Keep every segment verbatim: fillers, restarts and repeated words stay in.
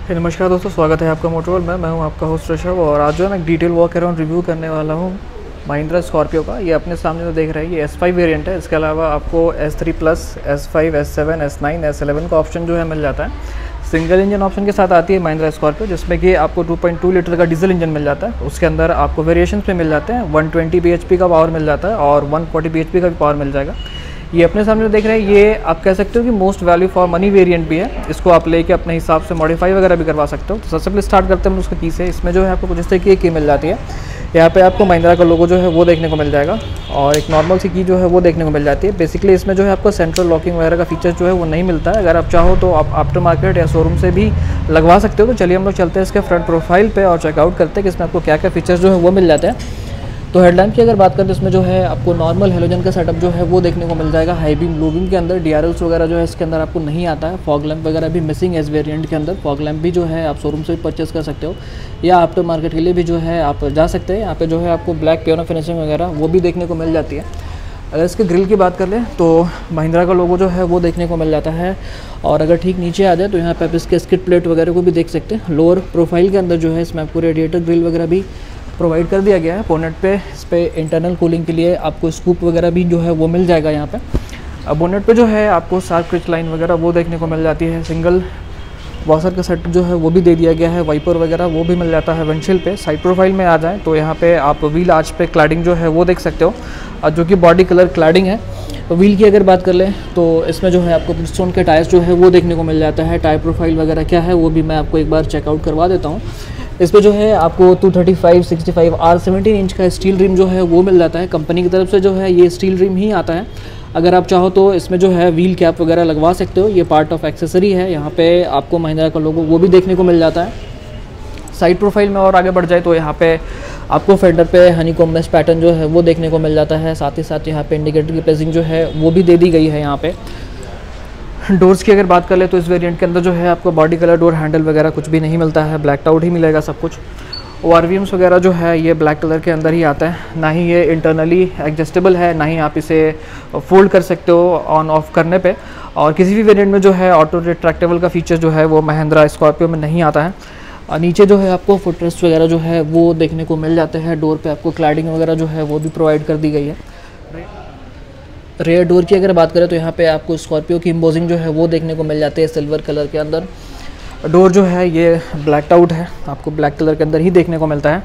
नमस्कार दोस्तों, स्वागत है आपका मोटरवर्ल्ड में। मैं हूं आपका होस्ट ऋषभ और आज जो है मैं डिटेल वॉक अराउंड रिव्यू करने वाला हूं महिंद्रा स्कॉर्पियो का। ये अपने सामने जो देख रहे हैं ये एस फाइव वेरिएंट है। इसके अलावा आपको S three plus, S five, S seven, S nine, S eleven का ऑप्शन जो है मिल जाता है। सिंगल इंजन ऑप्शन के साथ आती है महिंद्रा स्कॉर्पियो, जिसमें कि आपको टू पॉइंट टू लीटर का डीजल इंजन मिल जाता है। उसके अंदर आपको वेरिएशंस पे मिल जाते हैं, वन ट्वेंटी बीएचपी का पावर मिल जाता है और वन फोर्टी बीएचपी का भी पावर मिल जाएगा। ये अपने सामने जो देख रहे हैं ये आप कह सकते हो कि most value for money variant भी है। इसको आप लेके अपने हिसाब से मॉडिफाई वगैरह भी करवा सकते हो। तो सबसे पहले स्टार्ट करते हैं उसका की से। इसमें जो है आपको कुछ इस तरीके की की मिल जाती है। यहाँ पे आपको महिंद्रा का लोगो जो है वो देखने को मिल जाएगा और एक नॉर्मल सी की जो है वो देखने को मिल जाती है। बेसिकली इसमें जो है आपको सेंट्रल लॉकिंग वगैरह का फीचर जो है वो नहीं मिलता है। अगर आप चाहो तो आप आफ्टर मार्केट या शोरूम से भी लगवा सकते हो। तो चलिए हम लोग चलते हैं इसके फ्रंट प्रोफाइल पे और चेकआउट करते हैं कि इसमें आपको क्या क्या फीचर्स जो है वो मिल जाते हैं। तो हेडलैम्प की अगर बात करें तो इसमें जो है आपको नॉर्मल हेलोजन का सेटअप जो है वो देखने को मिल जाएगा। हाई बीम, लो बीम के अंदर डीआरएल्स वगैरह जो है इसके अंदर आपको नहीं आता है। फॉग लैंप वगैरह भी मिसिंग है इस वेरिएंट के अंदर। फॉग लैंप भी जो है आप शोरूम से भी परचेस कर सकते हो या आफ्टर मार्केट के लिए भी जो है आप जा सकते हैं। यहाँ पे जो है आपको ब्लैक पियानो फिनिशिंग वगैरह वो भी देखने को मिल जाती है। अगर इसके ग्रिल की बात कर लें तो महिंद्रा का लोगो जो है वो देखने को मिल जाता है। और अगर ठीक नीचे आ जाए तो यहाँ पे आप इसके स्किड प्लेट वगैरह को भी देख सकते हैं। लोअर प्रोफाइल के अंदर जो है इसमें आपको रेडिएटर ग्रिल वगैरह भी प्रोवाइड कर दिया गया है। बोनेट पे इस पे इंटरनल कूलिंग के लिए आपको स्कूप वगैरह भी जो है वो मिल जाएगा यहाँ पे। अब बोनेट पे जो है आपको शार्प क्रिच लाइन वगैरह वो देखने को मिल जाती है। सिंगल वॉशर का सेट जो है वो भी दे दिया गया है। वाइपर वगैरह वो भी मिल जाता है विंडशील्ड पे। साइड प्रोफाइल में आ जाए तो यहाँ पे आप व्हील आर्च पे क्लैडिंग जो है वो देख सकते हो, जो कि बॉडी कलर क्लैडिंग है। तो व्हील की अगर बात कर लें तो इसमें जो है आपको ब्रिजस्टोन के टायर्स जो है वो देखने को मिल जाता है। टायर प्रोफाइल वगैरह क्या है वो भी मैं आपको एक बार चेकआउट करवा देता हूँ। इस पे जो है आपको two thirty five sixty five R seventeen inch का स्टील रिम जो है वो मिल जाता है। कंपनी की तरफ से जो है ये स्टील रिम ही आता है। अगर आप चाहो तो इसमें जो है व्हील कैप वगैरह लगवा सकते हो। ये पार्ट ऑफ एक्सेसरी है। यहाँ पे आपको महिंद्रा का लोगो वो भी देखने को मिल जाता है। साइड प्रोफाइल में और आगे बढ़ जाए तो यहाँ पे आपको फेंडर पे हनीकॉम्ब मेश पैटर्न जो है वो देखने को मिल जाता है। साथ ही साथ यहाँ पे इंडिकेटर की प्लेसिंग जो है वो भी दे दी गई है। यहाँ पे डोर्स की अगर बात कर ले तो इस वेरिएंट के अंदर जो है आपको बॉडी कलर डोर हैंडल वगैरह कुछ भी नहीं मिलता है। ब्लैक आउट ही मिलेगा सब कुछ। ओ आर वी एम्स वगैरह जो है ये ब्लैक कलर के अंदर ही आता है। ना ही ये इंटरनली एडजस्टेबल है, ना ही आप इसे फोल्ड कर सकते हो ऑन ऑफ करने पे। और किसी भी वेरिएंट में जो है ऑटो रिट्रैक्टेबल का फीचर जो है वो महिंद्रा स्कॉर्पियो में नहीं आता है। और नीचे जो है आपको फुटरेस्ट वगैरह जो है वो देखने को मिल जाते हैं। डोर पे आपको क्लैडिंग वगैरह जो है वो भी प्रोवाइड कर दी गई है। रेयर डोर की अगर बात करें तो यहाँ पे आपको स्कॉर्पियो की एम्बोजिंग जो है वो देखने को मिल जाती है सिल्वर कलर के अंदर। डोर जो है ये ब्लैक आउट है, आपको ब्लैक कलर के अंदर ही देखने को मिलता है।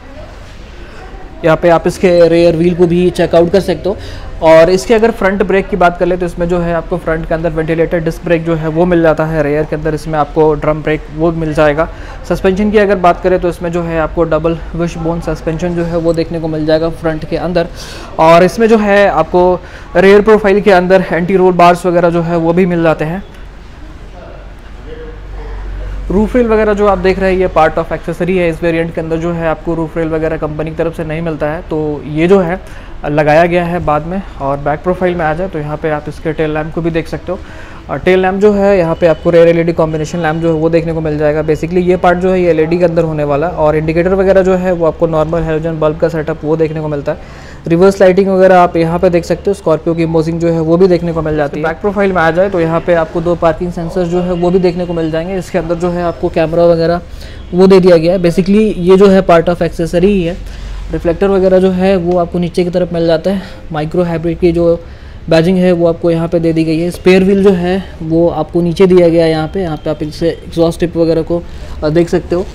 यहाँ पे आप इसके रेयर व्हील को भी चेकआउट कर सकते हो। और इसके अगर फ्रंट ब्रेक की बात कर ले तो इसमें जो है आपको फ्रंट के अंदर वेंटिलेटर डिस्क ब्रेक जो है वो मिल जाता है। रेयर के अंदर इसमें आपको ड्रम ब्रेक वो मिल जाएगा। सस्पेंशन की अगर बात करें तो इसमें जो है आपको डबल विश बोन सस्पेंशन जो है वो देखने को मिल जाएगा फ्रंट के अंदर। और इसमें जो है आपको रेयर प्रोफाइल के अंदर एंटी रोल बार्स वगैरह जो है वो भी मिल जाते हैं। रूफ रेल वगैरह जो आप देख रहे हैं ये पार्ट ऑफ एक्सेसरी है। इस वेरिएंट के अंदर जो है आपको रूफ रेल वगैरह कंपनी की तरफ से नहीं मिलता है, तो ये जो है लगाया गया है बाद में। और बैक प्रोफाइल में आ जाए तो यहाँ पे आप इसके टेल लैम्प को भी देख सकते हो। और टेल लैम्प जो है यहाँ पे आपको रेयर एलईडी कॉम्बिनेशन लैम्प जो है वो देखने को मिल जाएगा। बेसिकली ये पार्ट जो है ये एलईडी के अंदर होने वाला है। और इंडिकेटर वगैरह जो है वो आपको नॉर्मल हेलोजन बल्ब का सेटअप वो देखने को मिलता है। रिवर्स लाइटिंग वगैरह आप यहाँ पे देख सकते हो। स्कॉर्पियो की एम्बोजिंग जो है वो भी देखने को मिल जाती है। बैक प्रोफाइल में आ जाए तो यहाँ पे आपको दो पार्किंग सेंसर जो है वो भी देखने को मिल जाएंगे। इसके अंदर जो है आपको कैमरा वगैरह वो दे दिया गया है। बेसिकली ये जो है पार्ट ऑफ एक्सेसरी ही है। रिफ्लेक्टर वगैरह जो है वो आपको नीचे की तरफ मिल जाता है। माइक्रो हाइब्रिड की जो बैजिंग है वो आपको यहाँ पे दे दी गई है। स्पेयर व्हील जो है वो आपको नीचे दिया गया है। यहाँ पे यहाँ पे आप इससे एग्जॉस्ट टिप वगैरह को देख सकते हो।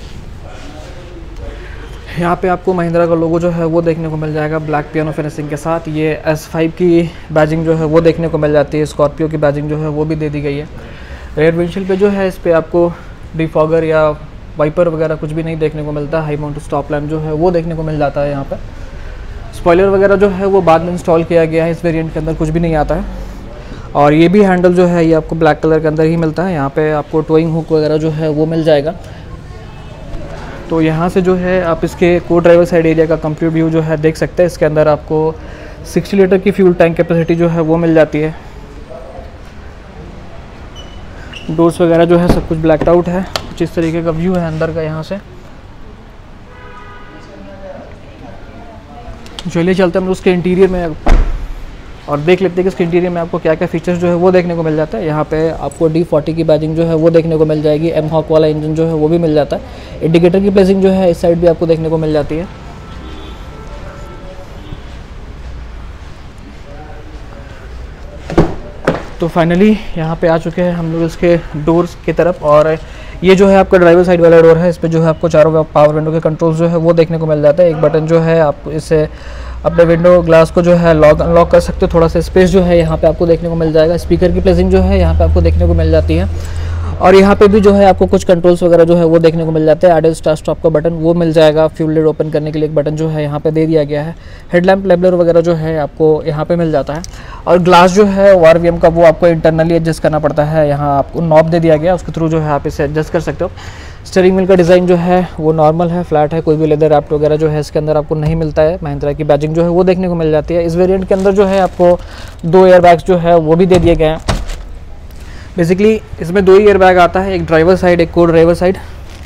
यहाँ पे आपको महिंद्रा का लोगो जो है वो देखने को मिल जाएगा ब्लैक पियानो फिनिशिंग के साथ। ये एस फाइव की बैजिंग जो है वो देखने को मिल जाती है। स्कॉर्पियो की बैजिंग जो है वो भी दे दी गई है। रेयर विंडशील्ड पे जो है इस पर आपको डिफॉगर या वाइपर वगैरह कुछ भी नहीं देखने को मिलता। हाई माउंट स्टॉप लैम्प जो है वो देखने को मिल जाता है। यहाँ पे स्पॉइलर वगैरह जो है वो बाद में इंस्टॉल किया गया है। इस वेरिएंट के अंदर कुछ भी नहीं आता है। और ये भी हैंडल जो है ये आपको ब्लैक कलर के अंदर ही मिलता है। यहाँ पे आपको टोइंग हुक वगैरह जो है वो मिल जाएगा। तो यहाँ से जो है आप इसके को ड्राइवर साइड एरिया का कंप्लीट व्यू जो है देख सकते हैं। इसके अंदर आपको सिक्सटी लीटर की फ्यूल टैंक कैपेसिटी जो है वो मिल जाती है। डोर्स वगैरह जो है सब कुछ ब्लैक आउट है। कुछ इस तरीके का व्यू है अंदर का। यहाँ से चलिए चलते हैं हम उसके इंटीरियर में। और देख लेते हैं कि इसके इंटीरियर में आपको क्या क्या फीचर्स जो है वो देखने को मिल जाता है। यहाँ पे आपको डी फोर्टी की बैजिंग जो है वो देखने को मिल जाएगी, एम हॉक वाला इंजन जो है वो भी मिल जाता है। इंडिकेटर की प्लेसिंग जो है इस साइड भी आपको देखने को मिल जाती है। तो फाइनली यहाँ पे आ चुके हैं हम लोग इसके डोर्स की तरफ, और ये जो है आपका ड्राइवर साइड वाला डोर है। इस पे जो है आपको चारों पावर विंडो के कंट्रोल्स जो है वो देखने को मिल जाता है। एक बटन जो है आप इससे अपने विंडो ग्लास को जो है लॉक अनलॉक कर सकते हो। थोड़ा सा स्पेस जो है यहाँ पे आपको देखने को मिल जाएगा। स्पीकर की प्लेसिंग जो है यहाँ पे आपको देखने को मिल जाती है, और यहाँ पे भी जो है आपको कुछ कंट्रोल्स वगैरह जो है वो देखने को मिल जाते हैं। आइडल स्टार्ट स्टॉप का बटन वो मिल जाएगा। फ्यूल लिड ओपन करने के लिए एक बटन जो है यहाँ पे दे दिया गया है। हेडलैम्प लेबलर वगैरह जो है आपको यहाँ पे मिल जाता है, और ग्लास जो है ओ आर वी एम का वो आपको इंटरनली एडजस्ट करना पड़ता है। यहाँ आपको नॉब दे दिया गया, उसके थ्रू जो है आप इसे एडजस्ट कर सकते हो। स्टीयरिंग व्हील का डिज़ाइन जो है वो नॉर्मल है, फ्लैट है, कोई भी लेदर रैप्ट वगैरह जो है इसके अंदर आपको नहीं मिलता है। महिंद्रा की बैजिंग जो है वो देखने को मिल जाती है। इस वेरिएंट के अंदर जो है आपको दो एयर बैग्स जो है वो भी दे दिए गए हैं। बेसिकली इसमें दो ही एयर बैग आता है, एक ड्राइवर साइड एक को ड्राइवर साइड।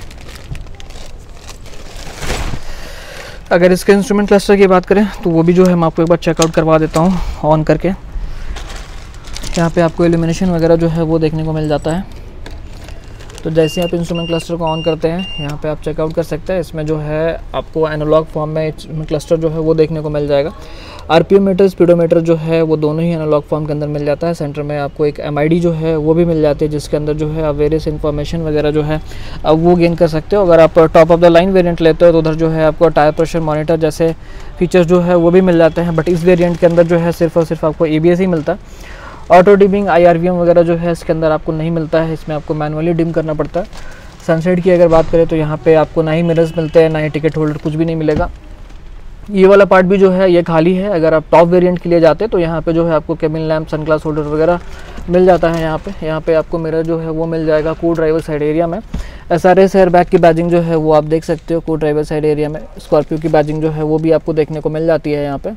अगर इसके इंस्ट्रूमेंट क्लस्टर की बात करें तो वो भी जो है मैं आपको एक बार चेकआउट करवा देता हूँ ऑन करके। यहाँ पे आपको इल्यूमिनेशन वगैरह जो है वो देखने को मिल जाता है। तो जैसे आप इंस्ट्रूमेंट क्लस्टर को ऑन करते हैं यहाँ पे आप चेकआउट कर सकते हैं। इसमें जो है आपको एनालॉग फॉर्म में इंस्ट्रूमेंट क्लस्टर जो है वो देखने को मिल जाएगा। आरपीएम मीटर, स्पीडोमीटर जो है वो दोनों ही एनालॉग फॉर्म के अंदर मिल जाता है। सेंटर में आपको एक एमआईडी जो है वो भी मिल जाती है, जिसके अंदर जो है आप वेरियस इन्फॉर्मेशन वगैरह जो है अब वो गेन कर सकते हो। अगर आप top of the line variant लेते हो तो उधर जो है आपको टायर प्रेशर मॉनिटर जैसे फीचर्स जो है वो भी मिल जाते हैं। बट इस वेरिएंट के अंदर जो है सिर्फ और सिर्फ आपको एबीएस ही मिलता है। ऑटो डिमिंग, आईआरवीएम वगैरह जो है इसके अंदर आपको नहीं मिलता है, इसमें आपको मैनुअली डिम करना पड़ता है। सनसेट की अगर बात करें तो यहाँ पे आपको ना ही मिरर्स मिलते हैं, ना ही टिकट होल्डर, कुछ भी नहीं मिलेगा। ये वाला पार्ट भी जो है ये खाली है। अगर आप टॉप वेरिएंट के लिए जाते हैं तो यहाँ पे जो है आपको केबिन लैम्प, सनग्लास होल्डर वगैरह मिल जाता है। यहाँ पे यहाँ पे आपको मिरर जो है वो मिल जाएगा को ड्राइवर साइड एरिया में। एसआरएस एयर बैग की बैजिंग जो है वो आप देख सकते हो को ड्राइवर साइड एरिया में। स्कॉर्पियो की बैजिंग जो है वो भी आपको देखने को मिल जाती है यहाँ पे।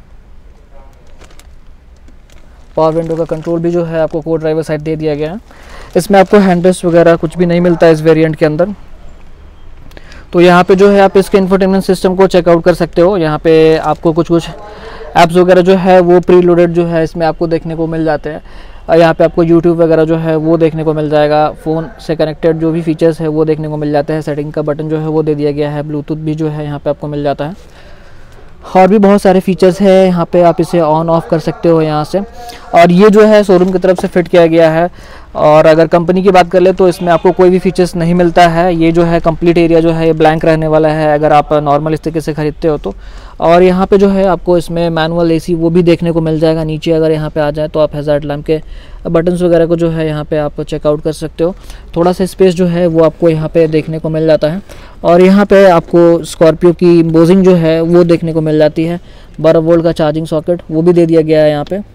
पावर विंडो का कंट्रोल भी जो है आपको को ड्राइवर साइड दे दिया गया है। इसमें आपको हैंडरेस्ट वगैरह कुछ भी नहीं मिलता है इस वेरिएंट के अंदर। तो यहाँ पे जो है आप इसके इंफोटेनमेंट सिस्टम को चेकआउट कर सकते हो। यहाँ पे आपको कुछ कुछ ऐप्स वगैरह जो है वो प्री लोडेड जो है इसमें आपको देखने को मिल जाते हैं। और यहाँ पे आपको यूट्यूब वगैरह जो है वो देखने को मिल जाएगा। फ़ोन से कनेक्टेड जो भी फीचर्स है वो देखने को मिल जाते हैं। सेटिंग का बटन जो है वो दे दिया गया है। ब्लूटूथ भी जो है यहाँ पे आपको मिल जाता है। और भी बहुत सारे फीचर्स है यहाँ पे, आप इसे ऑन ऑफ कर सकते हो यहाँ से। और ये जो है शोरूम की तरफ से फिट किया गया है। और अगर कंपनी की बात कर ले तो इसमें आपको कोई भी फीचर्स नहीं मिलता है। ये जो है कंप्लीट एरिया जो है ये ब्लैंक रहने वाला है अगर आप नॉर्मल इस तरीके से ख़रीदते हो तो। और यहाँ पे जो है आपको इसमें मैनुअल एसी वो भी देखने को मिल जाएगा। नीचे अगर यहाँ पे आ जाए तो आप हैज़ार्ड लैम्प के बटन्स वगैरह को जो है यहाँ पे आप चेकआउट कर सकते हो। थोड़ा सा स्पेस जो है वो आपको यहाँ पे देखने को मिल जाता है। और यहाँ पे आपको स्कॉर्पियो की एम्बोसिंग जो है वो देखने को मिल जाती है। बारह वोल्ट का चार्जिंग सॉकेट वो भी दे दिया गया है यहाँ पे।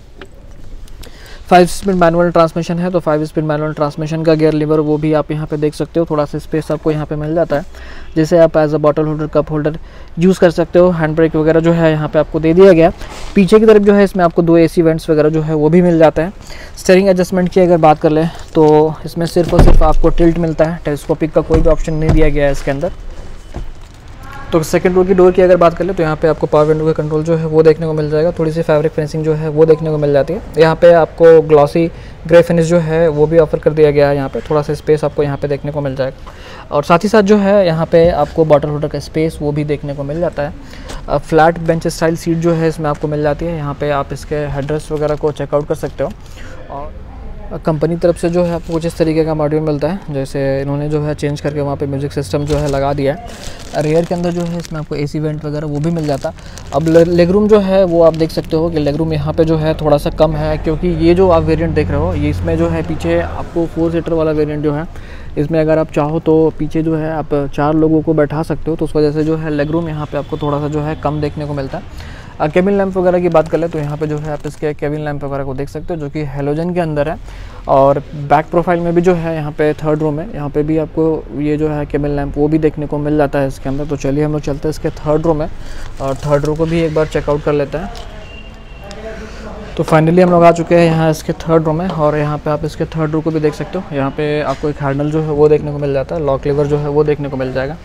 फाइव स्पीड मैनुअल ट्रांसमिशन है, तो फाइव स्पीड मैनुअल ट्रांसमिशन का गियर लीवर वो भी आप यहाँ पे देख सकते हो। थोड़ा सा स्पेस आपको यहाँ पे मिल जाता है, जिसे आप as a bottle holder, cup holder use कर सकते हो। हैंड ब्रेक वगैरह जो है यहाँ पे आपको दे दिया गया। पीछे की तरफ जो है इसमें आपको दो एसी वेंट्स वगैरह जो है वो भी मिल जाता है। स्टीयरिंग एडजस्टमेंट की अगर बात कर लें तो इसमें सिर्फ और सिर्फ आपको टिल्ट मिलता है। टेलीस्कोपिक का कोई भी ऑप्शन नहीं दिया गया है इसके अंदर। तो सेकंड रो की डोर की अगर बात कर ले तो यहाँ पे आपको पावर विंडो का कंट्रोल जो है वो देखने को मिल जाएगा। थोड़ी सी फैब्रिक फिनिशिंग जो है वो देखने को मिल जाती है। यहाँ पे आपको ग्लॉसी ग्रे फिनिश जो है वो भी ऑफर कर दिया गया है। यहाँ पे थोड़ा सा स्पेस आपको यहाँ पे देखने को मिल जाएगा। और साथ ही साथ जो है यहाँ पे आपको बॉटल होल्डर का स्पेस वो भी देखने को मिल जाता है। फ्लैट बेंच स्टाइल सीट जो है इसमें आपको मिल जाती है। यहाँ पे आप इसके हेडरेस्ट वगैरह को चेकआउट कर सकते हो। और कंपनी तरफ से जो है आपको कुछ इस तरीके का मॉड्यूल मिलता है, जैसे इन्होंने जो है चेंज करके वहाँ पे म्यूज़िक सिस्टम जो है लगा दिया है। रियर के अंदर जो है इसमें आपको एसी वेंट वगैरह वो भी मिल जाता। अब लेग रूम जो है वो आप देख सकते हो कि लेग रूम यहाँ पे जो है थोड़ा सा कम है, क्योंकि ये जो आप वेरिएंट देख रहे हो ये इसमें जो है पीछे आपको फोर सीटर वाला वेरिएंट जो है इसमें अगर आप चाहो तो पीछे जो है आप चार लोगों को बैठा सकते हो। तो उस वजह से जो है लेग रूम यहाँ पर आपको थोड़ा सा जो है कम देखने को मिलता है। केबिन लैंप वगैरह की बात कर ले तो यहाँ पे जो है आप इसके केबिन लैंप वगैरह को देख सकते हो, जो कि हेलोजन के अंदर है। और बैक प्रोफाइल में भी जो है यहाँ पे थर्ड रो में यहाँ पे भी आपको ये जो है केबिन लैंप वो भी देखने को मिल जाता है इसके अंदर। तो चलिए हम लोग चलते हैं इसके थर्ड रो में और थर्ड रो को भी एक बार चेकआउट कर लेते हैं। तो फाइनली हम लोग आ चुके हैं यहाँ इसके थर्ड रो में, और यहाँ पे आप इसके थर्ड रो को भी देख सकते हो। यहाँ पे आपको एक हैंडल जो है वो देखने को मिल जाता है। लॉक लीवर जो है वो देखने को मिल जाएगा।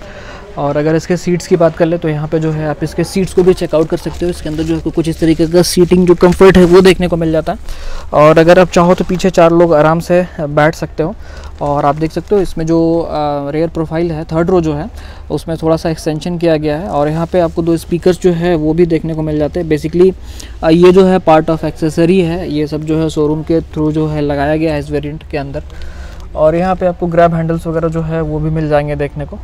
और अगर इसके सीट्स की बात कर ले तो यहाँ पे जो है आप इसके सीट्स को भी चेकआउट कर सकते हो। इसके अंदर जो है कुछ इस तरीके का सीटिंग जो कंफर्ट है वो देखने को मिल जाता है। और अगर आप चाहो तो पीछे चार लोग आराम से बैठ सकते हो। और आप देख सकते हो इसमें जो रेयर प्रोफाइल है, थर्ड रो जो है उसमें थोड़ा सा एक्सटेंशन किया गया है। और यहाँ पे आपको दो स्पीकर्स जो है वो भी देखने को मिल जाते हैं। बेसिकली ये जो है पार्ट ऑफ एक्सेसरी है, ये सब जो है शोरूम के थ्रू जो है लगाया गया है इस वेरिएंट के अंदर। और यहाँ पे आपको ग्रैब हैंडल्स वगैरह जो है वो भी मिल जाएंगे देखने को।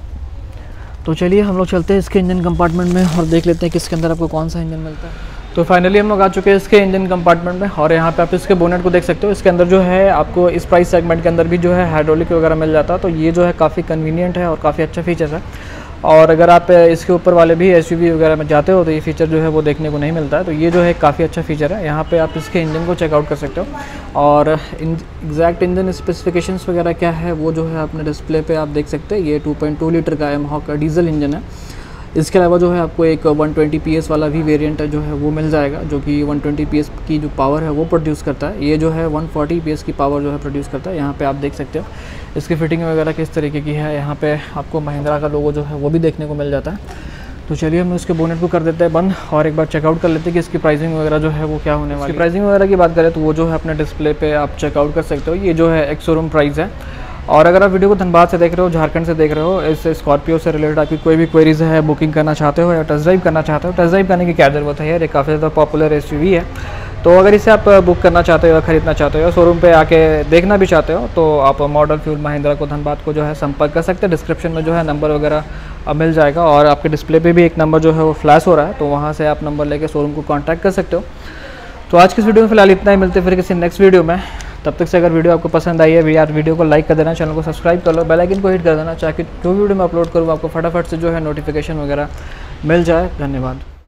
तो चलिए हम लोग चलते हैं इसके इंजन कंपार्टमेंट में और देख लेते हैं कि इसके अंदर आपको कौन सा इंजन मिलता है। तो फाइनली हम लोग आ चुके हैं इसके इंजन कंपार्टमेंट में। और यहाँ पे आप इसके बोनेट को देख सकते हो। इसके अंदर जो है आपको इस प्राइस सेगमेंट के अंदर भी जो है हाइड्रोलिक वगैरह मिल जाता है। तो ये जो है काफ़ी कन्वीनियंट है और काफ़ी अच्छा फीचर्स है। और अगर आप इसके ऊपर वाले भी एसयूवी वगैरह में जाते हो तो ये फीचर जो है वो देखने को नहीं मिलता है। तो ये जो है काफ़ी अच्छा फीचर है। यहाँ पे आप इसके इंजन को चेकआउट कर सकते हो। और एग्जैक्ट इंजन स्पेसिफिकेशंस वगैरह क्या है वो जो है अपने डिस्प्ले पे आप देख सकते हैं। ये टू पॉइंट टू लीटर का एमहॉक का डीजल इंजन है। इसके अलावा जो है आपको एक वन ट्वेंटी पी एस वाला भी वेरिएंट जो है वो मिल जाएगा, जो कि वन ट्वेंटी पी एस की जो पावर है वो प्रोड्यूस करता है। ये जो है वन फोर्टी पी एस की पावर जो है प्रोड्यूस करता है। यहाँ पे आप देख सकते हो इसकी फिटिंग वगैरह किस तरीके की है। यहाँ पे आपको महिंद्रा का लोगो जो है वो भी देखने को मिल जाता है। तो चलिए हम इसके बोनेट को कर देते हैं बंद और एक बार चेकआउट कर लेते हैं कि इसकी प्राइसिंग वगैरह जो है वो क्या होने वाली है। प्राइसिंग वगैरह की बात करें तो वो जो है अपने डिस्प्ले पे आप चेकआउट कर सकते हो। ये जो है एक शोरूम प्राइस है। और अगर आप वीडियो को धनबाद से देख रहे हो, झारखंड से देख रहे हो, इस स्कॉर्पियो से रिलेटेड आपकी कोई भी क्वेरीज है, बुकिंग करना चाहते हो या टेस्ट ड्राइव करना चाहते हो, टेस्ट ड्राइव करने की क्या ज़रूरत है यार, ये काफ़ी ज़्यादा पॉपुलर एसयूवी है। तो अगर इसे आप बुक करना चाहते हो या ख़रीदना चाहते हो या शोरूम पे आके देखना भी चाहते हो तो आप मॉडल फ्यूल महिंद्रा को धनबाद को जो है संपर्क कर सकते हैं। डिस्क्रिप्शन में जो है नंबर वगैरह मिल जाएगा और आपके डिस्प्ले पे भी एक नंबर जो है वो फ्लैश हो रहा है, तो वहाँ से आप नंबर लेके शोरूम को कॉन्टैक्ट कर सकते हो। तो आज की इस वीडियो में फिलहाल इतना ही, मिलते फिर किसी नेक्स्ट वीडियो में। तब तक से अगर वीडियो आपको पसंद आई है भी यार वीडियो को लाइक कर देना, चैनल को सब्सक्राइब कर लो, बेल आइकन को हिट कर देना ताकि जो वीडियो मैं अपलोड करूँ आपको फटाफट से जो है नोटिफिकेशन वगैरह मिल जाए। धन्यवाद।